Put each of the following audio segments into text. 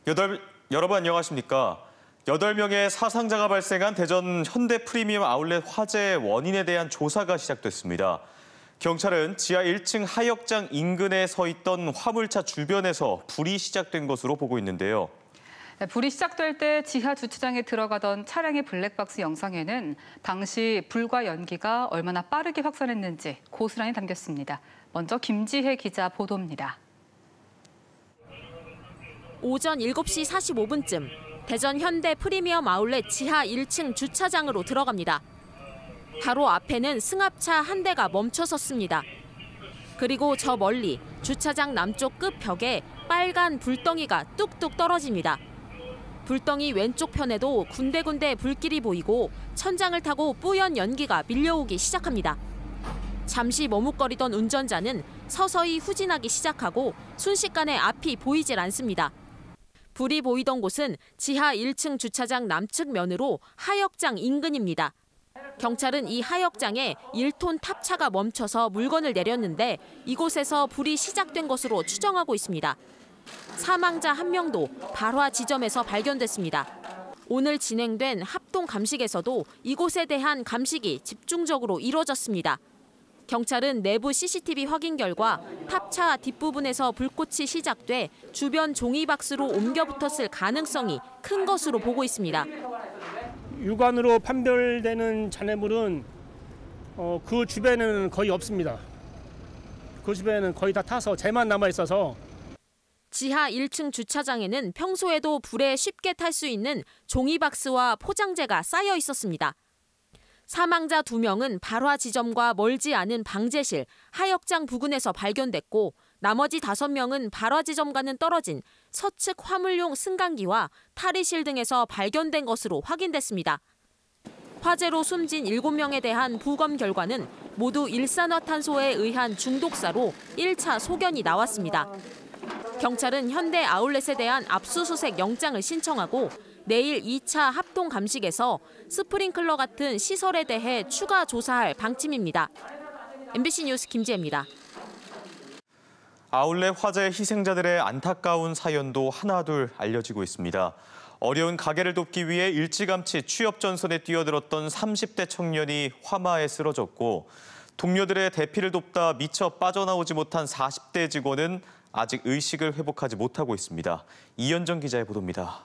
여러분 안녕하십니까? 8명의 사상자가 발생한 대전 현대 프리미엄 아울렛 화재 원인에 대한 조사가 시작됐습니다. 경찰은 지하 1층 하역장 인근에 서 있던 화물차 주변에서 불이 시작된 것으로 보고 있는데요. 불이 시작될 때 지하 주차장에 들어가던 차량의 블랙박스 영상에는 당시 불과 연기가 얼마나 빠르게 확산했는지 고스란히 담겼습니다. 먼저 김지혜 기자 보도입니다. 오전 7시 45분쯤 대전 현대 프리미엄 아울렛 지하 1층 주차장으로 들어갑니다. 바로 앞에는 승합차 한 대가 멈춰 섰습니다. 그리고 저 멀리 주차장 남쪽 끝 벽에 빨간 불덩이가 뚝뚝 떨어집니다. 불덩이 왼쪽 편에도 군데군데 불길이 보이고 천장을 타고 뿌연 연기가 밀려오기 시작합니다. 잠시 머뭇거리던 운전자는 서서히 후진하기 시작하고 순식간에 앞이 보이질 않습니다. 불이 보이던 곳은 지하 1층 주차장 남측 면으로 하역장 인근입니다. 경찰은 이 하역장에 1톤 탑차가 멈춰서 물건을 내렸는데 이곳에서 불이 시작된 것으로 추정하고 있습니다. 사망자 1명도 발화 지점에서 발견됐습니다. 오늘 진행된 합동 감식에서도 이곳에 대한 감식이 집중적으로 이뤄졌습니다. 경찰은 내부 CCTV 확인 결과 탑차 뒷부분에서 불꽃이 시작돼 주변 종이박스로 옮겨 붙었을 가능성이 큰 것으로 보고 있습니다. 육안으로 판별되는 잔해물은 그 주변에는 거의 없습니다. 그 주변에는 거의 다 타서 재만 남아 있어서. 지하 1층 주차장에는 평소에도 불에 쉽게 탈 수 있는 종이박스와 포장재가 쌓여 있었습니다. 사망자 2명은 발화 지점과 멀지 않은 방제실, 하역장 부근에서 발견됐고 나머지 5명은 발화 지점과는 떨어진 서측 화물용 승강기와 탈의실 등에서 발견된 것으로 확인됐습니다. 화재로 숨진 7명에 대한 부검 결과는 모두 일산화탄소에 의한 중독사로 1차 소견이 나왔습니다. 경찰은 현대 아울렛에 대한 압수수색 영장을 신청하고 내일 2차 합동 감식에서 스프링클러 같은 시설에 대해 추가 조사할 방침입니다. MBC 뉴스 김지혜입니다. 아울렛 화재 희생자들의 안타까운 사연도 하나둘 알려지고 있습니다. 어려운 가게를 돕기 위해 일찌감치 취업 전선에 뛰어들었던 30대 청년이 화마에 쓰러졌고 동료들의 대피를 돕다 미처 빠져나오지 못한 40대 직원은 아직 의식을 회복하지 못하고 있습니다. 이현정 기자의 보도입니다.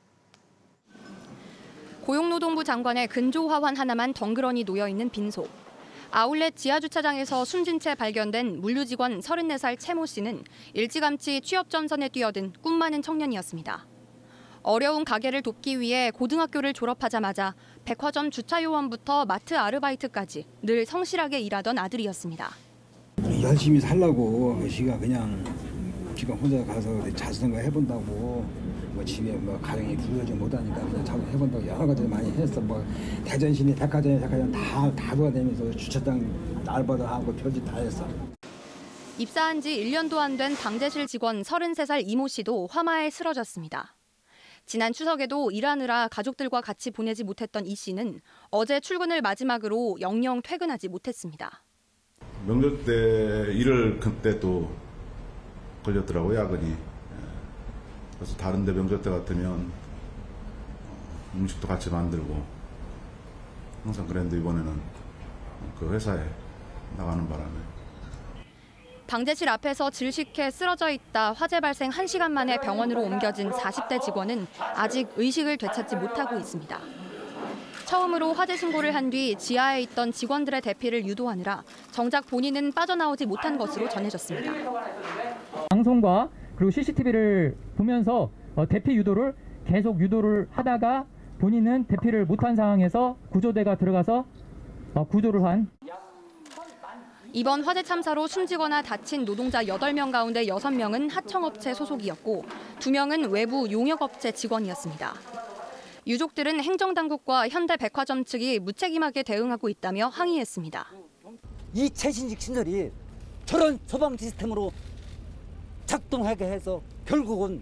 고용노동부 장관의 근조화환 하나만 덩그러니 놓여있는 빈소. 아울렛 지하주차장에서 숨진 채 발견된 물류직원 34살 최모 씨는 일찌감치 취업 전선에 뛰어든 꿈 많은 청년이었습니다. 어려운 가게를 돕기 위해 고등학교를 졸업하자마자 백화점 주차요원부터 마트 아르바이트까지 늘 성실하게 일하던 아들이었습니다. 열심히 살라고 지가 그냥 지가 혼자 가서 자수성가 해본다고 집에 가정이 굴러지 못하니까 그냥 자꾸 해본다고 여러 가지 많이 했어. 대전 시내 백화점 다 돌아다니면서 주차장 알바도 하고 별짓 다 했어. 입사한 지 1년도 안 된 방제실 직원 33살 이모 씨도 화마에 쓰러졌습니다. 지난 추석에도 일하느라 가족들과 같이 보내지 못했던 이 씨는 어제 출근을 마지막으로 영영 퇴근하지 못했습니다. 명절 때 일을 그때 또 걸렸더라고요, 야근이. 그래서 다른 데 명절 때 같으면 음식도 같이 만들고 항상 그랬는데 이번에는 그 회사에 나가는 바람에. 방제실 앞에서 질식해 쓰러져 있다 화재 발생 1시간 만에 병원으로 옮겨진 40대 직원은 아직 의식을 되찾지 못하고 있습니다. 처음으로 화재 신고를 한 뒤 지하에 있던 직원들의 대피를 유도하느라 정작 본인은 빠져나오지 못한 것으로 전해졌습니다. 방송과 그리고 CCTV를 보면서 대피 유도를 계속 유도를 하다가 본인은 대피를 못한 상황에서 구조대가 들어가서 구조를 한. 이번 화재 참사로 숨지거나 다친 노동자 8명 가운데 6명은 하청업체 소속이었고 2명은 외부 용역업체 직원이었습니다. 유족들은 행정당국과 현대백화점 측이 무책임하게 대응하고 있다며 항의했습니다. 이 최신식 시설이 저런 소방 시스템으로 작동하게 해서 결국은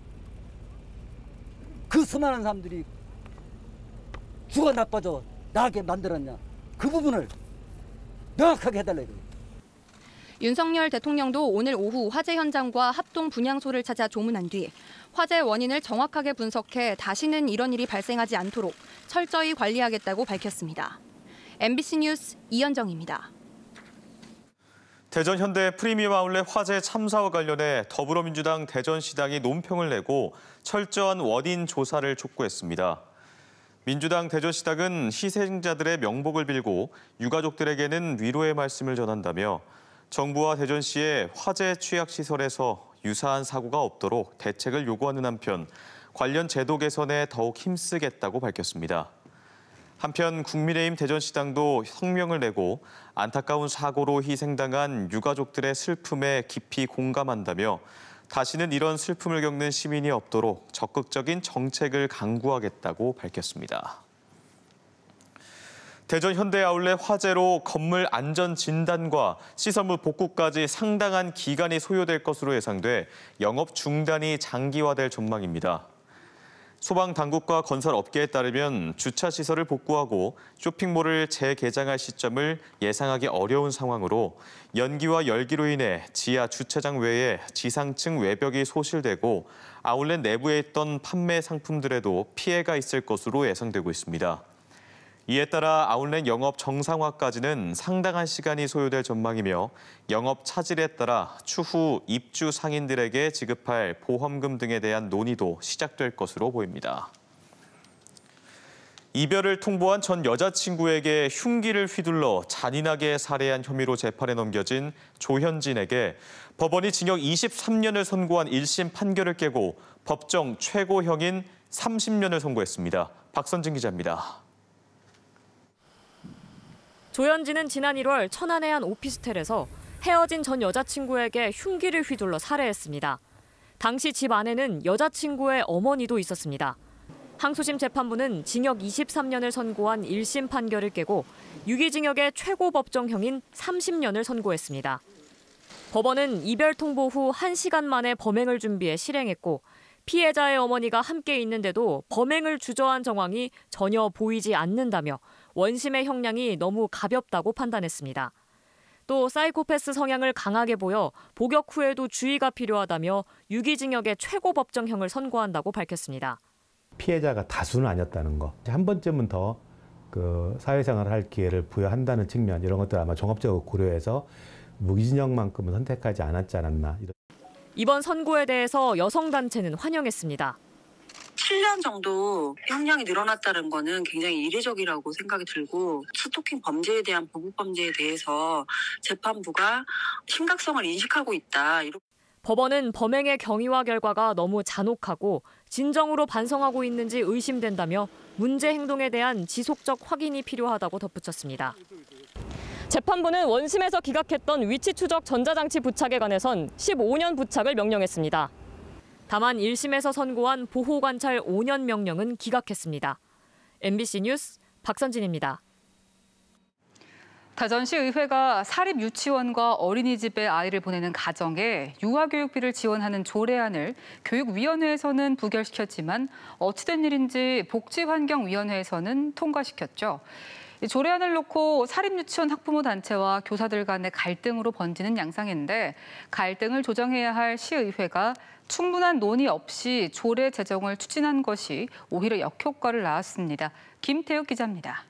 그 수많은 사람들이 죽어 나빠져 나게 만들었냐. 그 부분을 명확하게 해달라요. 윤석열 대통령도 오늘 오후 화재 현장과 합동 분향소를 찾아 조문한 뒤 화재 원인을 정확하게 분석해 다시는 이런 일이 발생하지 않도록 철저히 관리하겠다고 밝혔습니다. MBC 뉴스 이현정입니다. 대전 현대 프리미엄 아울렛 화재 참사와 관련해 더불어민주당 대전시당이 논평을 내고 철저한 원인 조사를 촉구했습니다. 민주당 대전시당은 희생자들의 명복을 빌고 유가족들에게는 위로의 말씀을 전한다며 정부와 대전시의 화재 취약시설에서 유사한 사고가 없도록 대책을 요구하는 한편 관련 제도 개선에 더욱 힘쓰겠다고 밝혔습니다. 한편 국민의힘 대전시당도 성명을 내고 안타까운 사고로 희생당한 유가족들의 슬픔에 깊이 공감한다며 다시는 이런 슬픔을 겪는 시민이 없도록 적극적인 정책을 강구하겠다고 밝혔습니다. 대전 현대아울렛 화재로 건물 안전 진단과 시설물 복구까지 상당한 기간이 소요될 것으로 예상돼 영업 중단이 장기화될 전망입니다. 소방당국과 건설업계에 따르면 주차시설을 복구하고 쇼핑몰을 재개장할 시점을 예상하기 어려운 상황으로 연기와 열기로 인해 지하 주차장 외에 지상층 외벽이 소실되고 아울렛 내부에 있던 판매 상품들에도 피해가 있을 것으로 예상되고 있습니다. 이에 따라 아울렛 영업 정상화까지는 상당한 시간이 소요될 전망이며 영업 차질에 따라 추후 입주 상인들에게 지급할 보험금 등에 대한 논의도 시작될 것으로 보입니다. 이별을 통보한 전 여자친구에게 흉기를 휘둘러 잔인하게 살해한 혐의로 재판에 넘겨진 조현진에게 법원이 징역 23년을 선고한 1심 판결을 깨고 법정 최고형인 30년을 선고했습니다. 박선진 기자입니다. 조현진은 지난 1월 천안의 한 오피스텔에서 헤어진 전 여자친구에게 흉기를 휘둘러 살해했습니다. 당시 집 안에는 여자친구의 어머니도 있었습니다. 항소심 재판부는 징역 23년을 선고한 1심 판결을 깨고 유기징역의 최고 법정형인 30년을 선고했습니다. 법원은 이별 통보 후 1시간 만에 범행을 준비해 실행했고 피해자의 어머니가 함께 있는데도 범행을 주저한 정황이 전혀 보이지 않는다며 원심의 형량이 너무 가볍다고 판단했습니다. 또 사이코패스 성향을 강하게 보여 복역 후에도 주의가 필요하다며 유기징역의 최고 법정형을 선고한다고 밝혔습니다. 피해자가 다수는 아니었다는 거. 한 번쯤은 더 사회생활을 할 기회를 부여한다는 측면 이런 것들 아마 종합적으로 고려해서 무기징역만큼은 선택하지 않았지 않았나. 이번 선고에 대해서 여성단체는 환영했습니다. 7년 정도 형량이 늘어났다는 거는 굉장히 이례적이라고 생각이 들고 스토킹 범죄에 대한 보복 범죄에 대해서 재판부가 심각성을 인식하고 있다. 법원은 범행의 경위와 결과가 너무 잔혹하고 진정으로 반성하고 있는지 의심된다며 문제 행동에 대한 지속적 확인이 필요하다고 덧붙였습니다. 재판부는 원심에서 기각했던 위치 추적 전자장치 부착에 관해선 15년 부착을 명령했습니다. 다만 1심에서 선고한 보호관찰 5년 명령은 기각했습니다. MBC 뉴스 박선진입니다. 대전시 의회가 사립 유치원과 어린이집에 아이를 보내는 가정에 유아교육비를 지원하는 조례안을 교육위원회에서는 부결시켰지만 어찌된 일인지 복지환경위원회에서는 통과시켰죠. 이 조례안을 놓고 사립유치원 학부모 단체와 교사들 간의 갈등으로 번지는 양상인데 갈등을 조정해야 할 시의회가 충분한 논의 없이 조례 제정을 추진한 것이 오히려 역효과를 낳았습니다. 김태욱 기자입니다.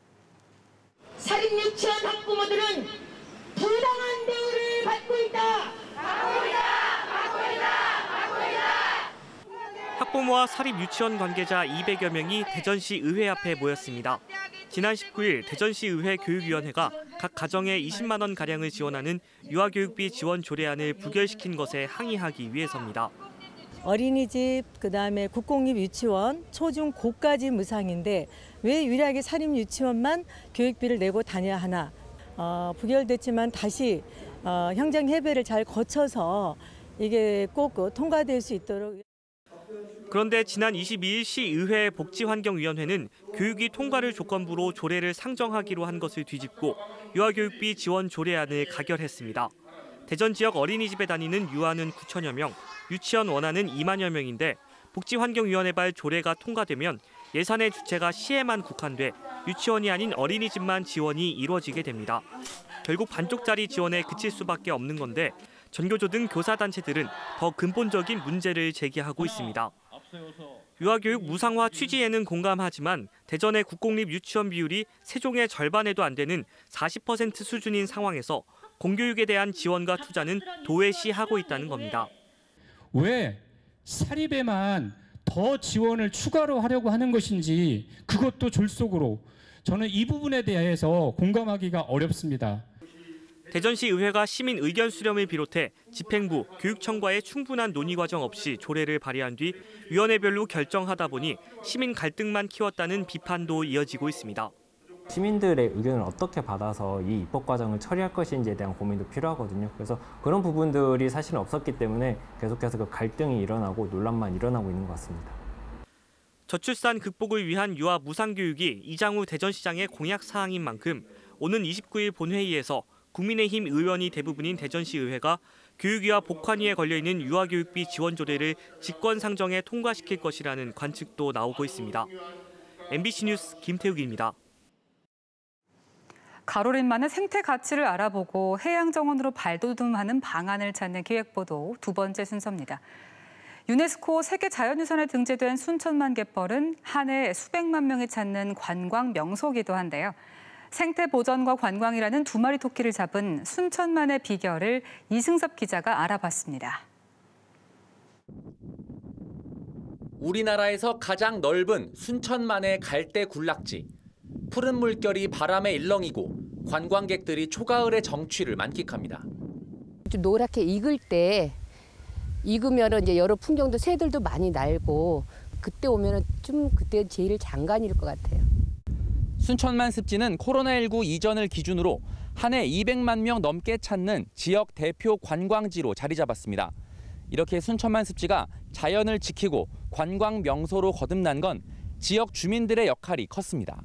사립유치원 학부모들은 부당한 대우를 받고 있다. 받고 있다. 학부모와 사립유치원 관계자 200여 명이 대전시 의회 앞에 모였습니다. 지난 19일 대전시 의회 교육위원회가 각 가정에 20만 원가량을 지원하는 유아교육비 지원 조례안을 부결시킨 것에 항의하기 위해서입니다. 어린이집, 그다음에 국공립 유치원, 초중 고까지 무상인데 왜 유일하게 사립 유치원만 교육비를 내고 다녀야 하나. 부결됐지만 다시 행정협의를 잘 거쳐서 이게 꼭 통과될 수 있도록. 그런데 지난 22일 시의회 복지환경위원회는 교육위 통과를 조건부로 조례를 상정하기로 한 것을 뒤집고 유아교육비 지원 조례안을 가결했습니다. 대전 지역 어린이집에 다니는 유아는 9천여 명, 유치원 원아는 2만여 명인데 복지환경위원회발 조례가 통과되면 예산의 주체가 시에만 국한돼 유치원이 아닌 어린이집만 지원이 이루어지게 됩니다. 결국 반쪽짜리 지원에 그칠 수밖에 없는 건데 전교조 등 교사단체들은 더 근본적인 문제를 제기하고 있습니다. 유아교육 무상화 취지에는 공감하지만 대전의 국공립 유치원 비율이 세종의 절반에도 안 되는 40% 수준인 상황에서 공교육에 대한 지원과 투자는 도외시하고 있다는 겁니다. 왜 사립에만 더 지원을 추가로 하려고 하는 것인지 그것도 졸속으로 저는 이 부분에 대해서 공감하기가 어렵습니다. 대전시 의회가 시민 의견 수렴을 비롯해 집행부, 교육청과의 충분한 논의 과정 없이 조례를 발의한 뒤 위원회별로 결정하다 보니 시민 갈등만 키웠다는 비판도 이어지고 있습니다. 시민들의 의견을 어떻게 받아서 이 입법 과정을 처리할 것인지에 대한 고민도 필요하거든요. 그래서 그런 부분들이 사실은 없었기 때문에 계속해서 그 갈등이 일어나고 논란만 일어나고 있는 것 같습니다. 저출산 극복을 위한 유아 무상교육이 이장우 대전시장의 공약 사항인 만큼 오는 29일 본회의에서 국민의힘 의원이 대부분인 대전시 의회가 교육위와 복환위에 걸려있는 유아교육비 지원 조례를 직권상정에 통과시킬 것이라는 관측도 나오고 있습니다. MBC 뉴스 김태욱입니다. 가로림만의 생태 가치를 알아보고 해양정원으로 발돋움하는 방안을 찾는 기획보도 두 번째 순서입니다. 유네스코 세계자연유산에 등재된 순천만 갯벌은 한 해 수백만 명이 찾는 관광 명소이기도 한데요. 생태 보전과 관광이라는 두 마리 토끼를 잡은 순천만의 비결을 이승섭 기자가 알아봤습니다. 우리나라에서 가장 넓은 순천만의 갈대 군락지. 푸른 물결이 바람에 일렁이고 관광객들이 초가을의 정취를 만끽합니다. 좀 노랗게 익을 때 익으면은 이제 여러 풍경도 새들도 많이 날고 그때 오면은 좀 그때 제일 장관일 것 같아요. 순천만 습지는 코로나19 이전을 기준으로 한 해 200만 명 넘게 찾는 지역 대표 관광지로 자리 잡았습니다. 이렇게 순천만 습지가 자연을 지키고 관광 명소로 거듭난 건 지역 주민들의 역할이 컸습니다.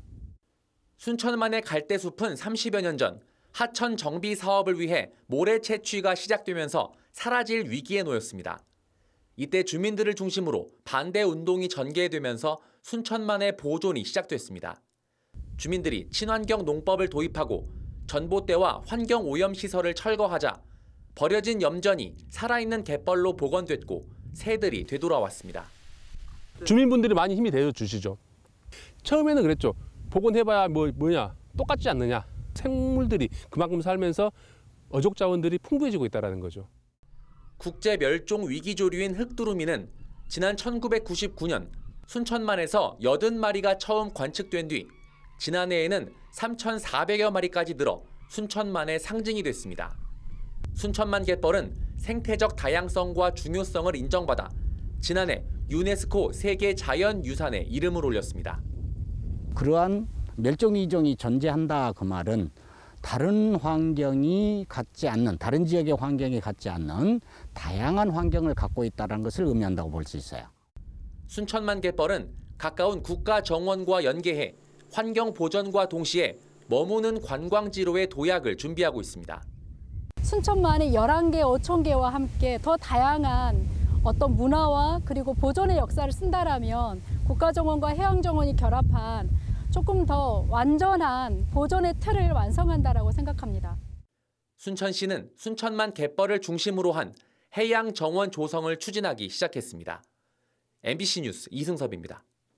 순천만의 갈대숲은 30여 년 전 하천 정비 사업을 위해 모래 채취가 시작되면서 사라질 위기에 놓였습니다. 이때 주민들을 중심으로 반대 운동이 전개되면서 순천만의 보존이 시작됐습니다. 주민들이 친환경 농법을 도입하고 전봇대와 환경오염시설을 철거하자 버려진 염전이 살아있는 갯벌로 복원됐고 새들이 되돌아왔습니다. 주민분들이 많이 힘이 되어주시죠. 처음에는 그랬죠. 복원해봐야 뭐냐 똑같지 않느냐. 생물들이 그만큼 살면서 어족 자원들이 풍부해지고 있다는 거죠. 국제 멸종 위기조류인 흑두루미는 지난 1999년 순천만에서 80마리가 처음 관측된 뒤 지난해에는 3,400여 마리까지 늘어 순천만의 상징이 됐습니다. 순천만 갯벌은 생태적 다양성과 중요성을 인정받아 지난해 유네스코 세계 자연유산에 이름을 올렸습니다. 그러한 멸종위기종이 존재한다 그 말은 다른 환경이 갖지 않는, 다른 지역의 환경이 갖지 않는 다양한 환경을 갖고 있다는 것을 의미한다고 볼 수 있어요. 순천만 갯벌은 가까운 국가 정원과 연계해 환경 보전과 동시에 머무는 관광지로의 도약을 준비하고 있습니다. 순천만이 11개, 5,000개와 함께 더 다양한 어떤 문화와 그리고 보존의 역사를 쓴다라면 국가정원과 해양정원이 결합한 조금 더 완전한 보존의 틀을 완성한다라고 생각합니다. 순천시는 순천만 갯벌을 중심으로 한 해양정원 조성을 추진하기 시작했습니다. MBC 뉴스 이승섭입니다.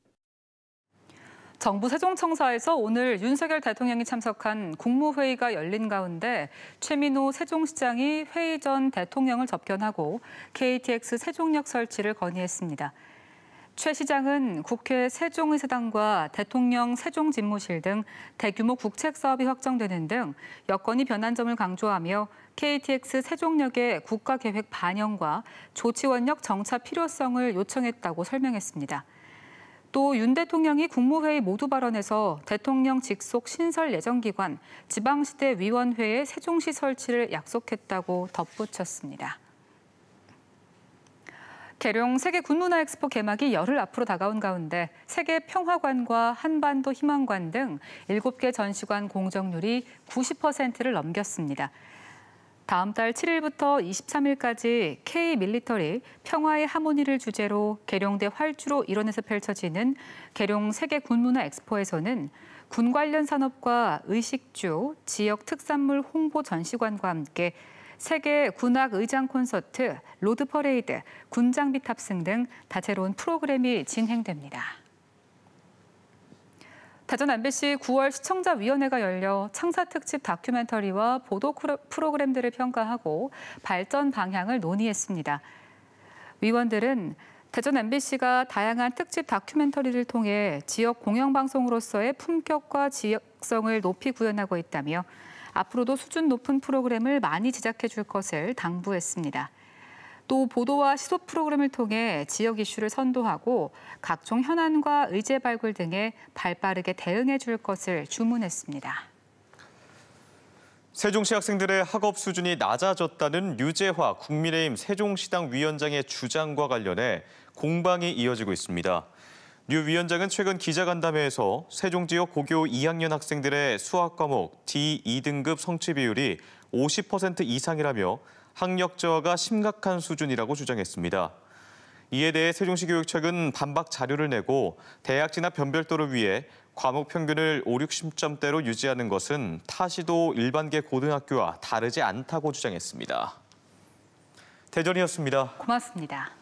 정부 세종청사에서 오늘 윤석열 대통령이 참석한 국무회의가 열린 가운데 최민호 세종시장이 회의 전 대통령을 접견하고 KTX 세종역 설치를 건의했습니다. 최 시장은 국회 세종의사당과 대통령 세종집무실 등 대규모 국책 사업이 확정되는 등 여건이 변한 점을 강조하며 KTX 세종역의 국가계획 반영과 조치원역 정차 필요성을 요청했다고 설명했습니다. 또 윤 대통령이 국무회의 모두 발언에서 대통령 직속 신설 예정기관 지방시대위원회의 세종시 설치를 약속했다고 덧붙였습니다. 계룡 세계군문화엑스포 개막이 열흘 앞으로 다가온 가운데 세계평화관과 한반도 희망관 등 7개 전시관 공정률이 90%를 넘겼습니다. 다음 달 7일부터 23일까지 K-밀리터리 평화의 하모니를 주제로 계룡대 활주로 일원에서 펼쳐지는 계룡 세계군문화엑스포에서는 군 관련 산업과 의식주, 지역 특산물 홍보 전시관과 함께 세계 군악 의장 콘서트, 로드 퍼레이드, 군장비 탑승 등 다채로운 프로그램이 진행됩니다. 대전 MBC 9월 시청자위원회가 열려 창사 특집 다큐멘터리와 보도 프로그램들을 평가하고 발전 방향을 논의했습니다. 위원들은 대전 MBC가 다양한 특집 다큐멘터리를 통해 지역 공영방송으로서의 품격과 지역성을 높이 구현하고 있다며 앞으로도 수준 높은 프로그램을 많이 제작해 줄 것을 당부했습니다. 또 보도와 시소 프로그램을 통해 지역 이슈를 선도하고 각종 현안과 의제 발굴 등에 발빠르게 대응해 줄 것을 주문했습니다. 세종시 학생들의 학업 수준이 낮아졌다는 류재화 국민의힘 세종시당 위원장의 주장과 관련해 공방이 이어지고 있습니다. 류 위원장은 최근 기자간담회에서 세종 지역 고교 2학년 학생들의 수학 과목 D2등급 성취 비율이 50% 이상이라며 학력 저하가 심각한 수준이라고 주장했습니다. 이에 대해 세종시 교육청은 반박 자료를 내고 대학 진학 변별도를 위해 과목 평균을 5, 60점대로 유지하는 것은 타시도 일반계 고등학교와 다르지 않다고 주장했습니다. 대전이었습니다. 고맙습니다.